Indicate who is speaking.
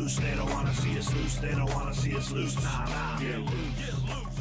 Speaker 1: loose. They don't wanna see us loose. They don't wanna see us loose. Nah, nah. Get loose. Get loose.